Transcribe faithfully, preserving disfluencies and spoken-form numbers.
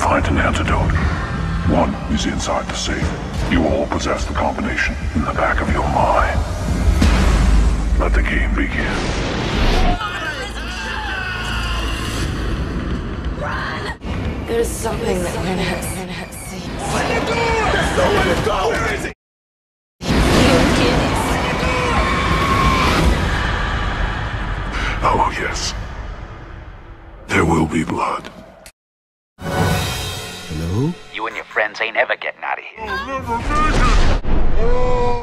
find an antidote. One is inside the safe. You all possess the combination in the back of your mind. Let the game begin. There's something that we're not seeing. Open the door! There's nowhere to go! Where is it? Oh, yes. There will be blood. Hello? You and your friends ain't ever getting out of here. I'll never make it! Oh.